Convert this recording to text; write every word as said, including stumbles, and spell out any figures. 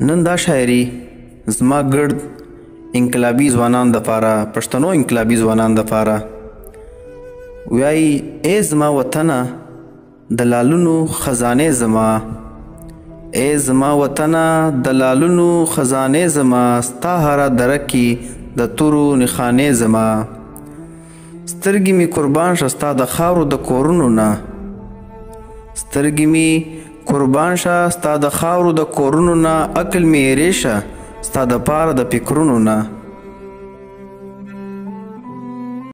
نن دا شاعري زما ګرد انقلابي ځوانان دپاره پښتنو انقلابي ځوانان دپاره وایي ای زما وطنه د لالونو خزانې زما ای زما وطنه د لالونو خزانې زما ستا هره دره کې د تورو نښانې زما سترګې مې قربان شه ستا د خاورو د کورونو نه سترګې مې قربان شه ستا د خاورو د کورونو نه عقل مې ایرې شه ستا د پاره د فکرونو نه